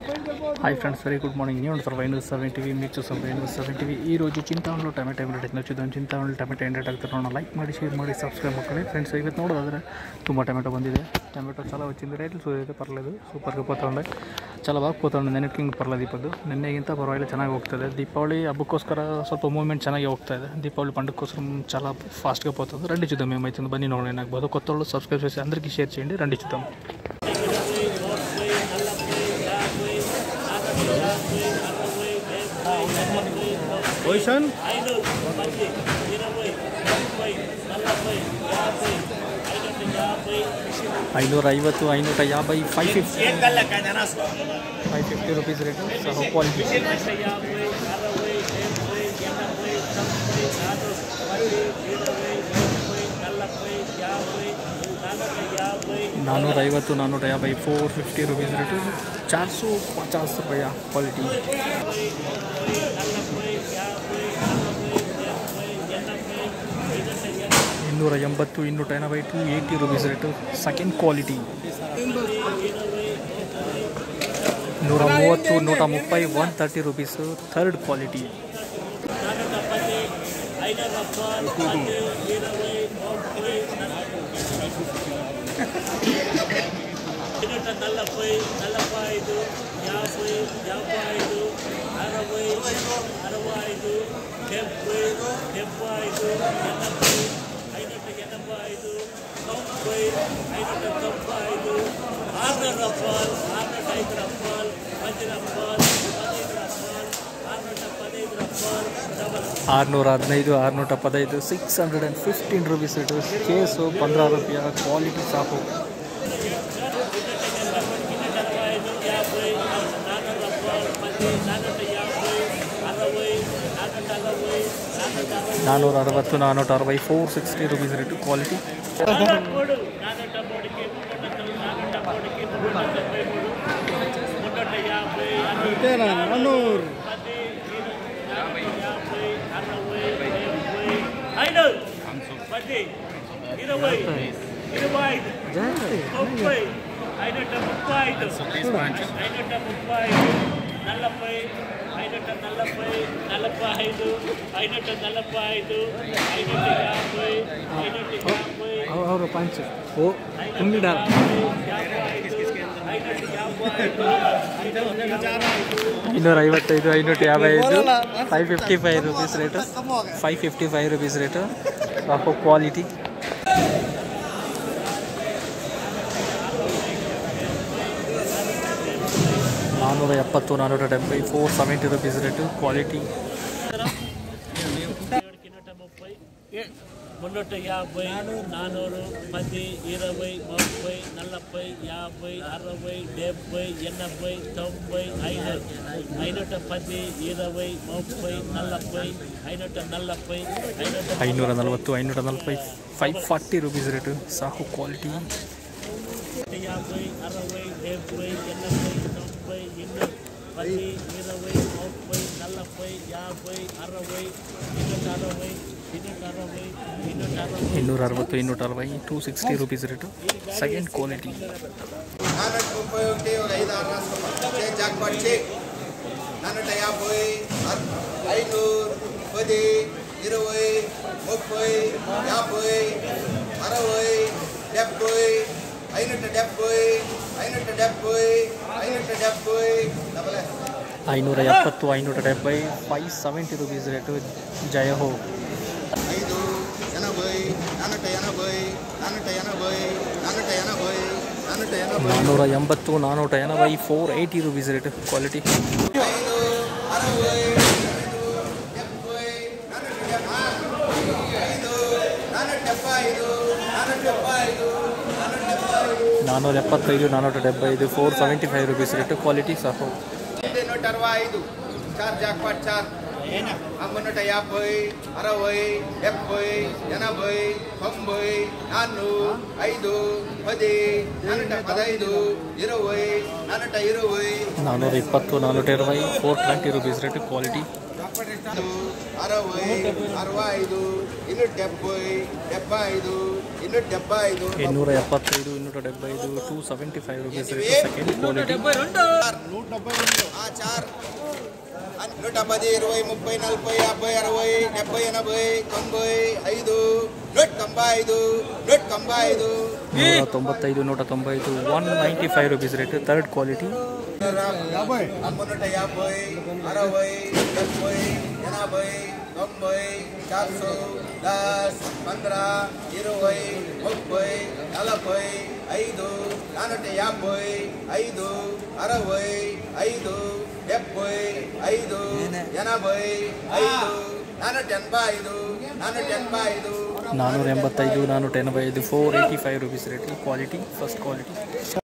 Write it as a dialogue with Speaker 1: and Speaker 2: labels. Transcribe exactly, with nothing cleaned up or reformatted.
Speaker 1: Hi friends, very good morning. You are Venu seven T V, meet some Venu seven T V. Ee roju Chintamani tomato rate ನೋಡ್ತಿದ್ದೆ. Chintamani tomato ಏನು rate ಆಗ್ತಿದೆ ನೋಡೋಣ. Like ಮಾಡಿ, share ಮಾಡಿ, subscribe ಮಾಡ್ಕೊಳ್ಳಿ. Friends ಇವತ್ತು ನೋಡೋದಾದ್ರೆ ತುಂಬ ಟೊಮೆಟೊ ಬಂದಿದೆ. ಟೊಮೆಟೊ చాలా వచ్చింది. ರೇಟ್ ಇದೆ ಪರలేదు. ಸೂಪರ್ಗೆ పోతుండే. చాలా బాగా పోతుండే. ನೆನಕಿಂಗ್ ಪರలేదు ಇಪ್ಪತ್ತು. ನಿನ್ನೆಗಿಂತ ಪರವಾಗಿಲ್ಲ ಚೆನ್ನಾಗಿ ಹೋಗ್ತದೆ. ದೀಪಾವಳಿ ಹಬ್ಬಕ್ಕೋಸ್ಕರ ಸ್ವಲ್ಪ ಮೂವ್ಮೆಂಟ್ ಚೆನ್ನಾಗಿ ಹೋಗ್ತಾ ಇದೆ. ದೀಪಾವಳಿ పండుగకోసం చాలా ఫాస్ట్గా పోతుంది. రండి చూద్దాం ఏమైతుందో. బన్నీ ನೋಡೋಣ ఏనాగಬಹುದು. కొత్తోళ్ళు సబ్స్క్రైబ్ చేసి అందరికీ షేర్ చేయండి. రండి చూద్దాం. Ocean ಐನೂರ ಐವತ್ತು ಐನೂರ ಯಾಭೈ five fifty five fifty rupees rate ಸಹ ಕ್ವಾಲಿಟಿ ನಾನ್ನೂರ ಐವತ್ತು ನಾನ್ನೂರ ಯಾಭೈ ಫೋರ್ ಫಿಫ್ಟಿ ರುಪೀಸ್ ರೇಟು चार सौ पचास रुपया क्वालिटी ಇನ್ನೂರ ಎಂಬತ್ತು ಇನ್ನೂರ ಎನಭೈ two eighty rupees rate second quality ನೂರ ಮೂವತ್ತು ನೂರ ಮುಪ್ಪೈ one thirty rupees third quality
Speaker 2: నలభై నలభై ఐదు యాభై యాభై ఐదు అరవై అరవై ఐదు డెబ్బై డెబ్బై ఐదు ఎనభై ఐనూట ఎనభై ఐదు తొంభై ఐనూట తొంభై ఐదు ఆరు రూపాయలు ఆరునూట ఐదు రూపాయలు పది రూపాయలు పదహైదు రూపాయలు ఆరునూట పదహైదు రూపాయలు డబల్
Speaker 1: ಆರುನೂರ ಹದಿನೈದು ಆರುನೂರ ಪದೈದು six hundred and fifteen rupees rate case ಪಂದ್ರ ರೂಪಾಯಿ ಕ್ವಾಲಿಟಿ ಸಾಕು ನಾನ್ನೂರ ಅರವತ್ತು ನಾನ್ನೂರ ಅರವೈ four sixty rupees rate quality
Speaker 2: ఇరవై ఇరవై ముప్పై ఐనూట ముప్పై ఐదు ఐనూట ముప్పై ఐదు నలభై ఐనూట నలభై నలభై ఐదు ఐనూట నలభై ఐదు ఐనూట యాభై ఐనూట యాభై
Speaker 1: ಅವರು ಪಂಚ್ ಓ
Speaker 2: ఐనూట యాభై ఐదు ఐనూట యాభై ఐదు
Speaker 1: ಇನ್ನೂರ ಐವತ್ತೈದು ಐನೂರ ಯಾಭೈ ಐದು five fifty five rupees rate five fifty five rupees rate ಸಾಕು ಕ್ವಾಲಿಟಿ ನಾನ್ನೂರ ಎಪ್ಪತ್ತು ನಾನ್ನೂರ ಡెబ్బై four seventy rupees rate quality
Speaker 2: ಮುನ್ನೂಟ ಯಾಭೈ ನಾನ್ನೂರು ಪದಿ ಇರವೈ ಮುಪ್ಪೈ ನಲಭೈ ಯಾಭೈ ಅರವೈ ಡెబ్బై ಎನಭೈ ತೊಂಬೈ ಐನೂರು ಐನೂಟ ಪದಿ ಇರವೈ ಮುಪ್ಪೈ ನಲಭೈ ಐನೂಟ ನಲಭೈ ಐನೂಟ
Speaker 1: ಐನೂರ ನಲವತ್ತು ಐನೂರ ನಲಭೈ ಫೈವ್ ಫಾರ್ಟಿ ರುಪೀಸ್ ರೇಟು ಸಾಕು ಕ್ವಾಲಿಟಿ
Speaker 2: యాభై అరవై డెబ్బై ఎనభై తొంభై ಇನ್ನೂರು పది ఇరవై ముప్పై నలభై యాభై అరవై ಇನ್ನೂರ అరవై ಇನ್ನೂರ అరవై ಇನ್ನೂರ అరవై
Speaker 1: ಇನ್ನೂರ ಅರವತ್ತು ಇನ್ನೂರ ಅರವೈ two sixty rupees rate second quality
Speaker 3: ನಾನ್ನೂರ ಮುಪ್ಪೈ ఒకటి ఒక ఐదు ఆరు రాసుకో జాక్పాట్ చెక్ నాన్నూట యాభై ఐనూరు పది ఇరవై ముప్పై యాభై అరవై డెబ్బై ఐనూట డెబ్బై ఐనూట డెబ్బై ఐనూట డెబ్బై డబల్
Speaker 1: ಐನೂರ ಎಪ್ಪತ್ತು ಐನೂರ ಡెబ్బೈ ಫೈವ್ ಸೆವೆಂಟಿ ರುಪೀಸ್ ರೇಟು ಜಯ ಹೋ
Speaker 3: ಐದು ಎನಭೈ ನಾನ್ನೂಟ ಎನಭೈ ನಾನ್ನೂಟ ಎನಭೈ ನಾನ್ನೂಟ ಎನಭೈ ನಾನ್ನೂಟ ಎನಭೈ
Speaker 1: ನಾನ್ನೂರ ಎಂಬತ್ತು ನಾನ್ನೂರ ಎನಭೈ four eighty rupees rate quality
Speaker 3: ಐದು ಅರವೈ ಡెబ్బೈ ನಾನ್ನೂಟ ಐದು ನಾನ್ನೂಟ ಡెబ్బೈದು ನಾನ್ನೂಟ ಡెబ్బೈದು
Speaker 1: ನಾನ್ನೂರ ಎಪ್ಪತ್ತೈದು ನಾನ್ನೂರ ಡెబ్బೈದು four seventy five rupees rate quality ಸಾಕು
Speaker 3: నూట అరవై ఐదు చార్ జాక్పాట్ చార్ మున్నూట యాభై అరవై డెబ్బై ఎనభై తొంభై నాన్నూరు ఐదు పది నాన్నూట పదహైదు ఇరవై నాన్నూట ఇరవై
Speaker 1: ನಾನ್ನೂರ ಇಪ್ಪತ್ತು ನಾನ್ನೂರ ಇರವೈ four twenty rupees rate quality
Speaker 3: ಅರವೈ ಅರವೈದು ಇನ್ನೂರ ಡెబ్బై ಡెబ్బై ಐದು ಇನ್ನೂರ ಡెబ్బై ಐದು
Speaker 1: ಇನ್ನೂರ ಎಪ್ಪತ್ತೈದು ಇನ್ನೂರ ಡెబ్బೈದು two seventy five rupees second quality
Speaker 3: నూట డెబ్బై చార్ నూట పది ఇరవై ముప్పై నలభై యాభై అరవై డెబ్బై ఎనభై తొంభై ఐదు నూట తొంభై ఐదు నూట తొంభై ఐదు
Speaker 1: ನೂರ ತೊಂಬತ್ತೈದು ನೂರ ತೊಂಬೈದು one ninety five rupees rate third quality
Speaker 3: నూట యాభై అరవై డెబ్బై ఎనభై తొంభై చార్సో దస్ పంద్ర ఇరవై ముప్పై నలభై ఐదు నానూట యాభై ఐదు అరవై ఐదు డెబ్బై ఐదు ఎనభై ఐదు నానూట ఎనభై ఐదు నానూట ఎనభై ఐదు
Speaker 1: ನಾನ್ನೂರ ಎಂಬತ್ತೈದು ನಾನ್ನೂರ ಎನಭೈ ಐದು four eighty five rupees rate quality first quality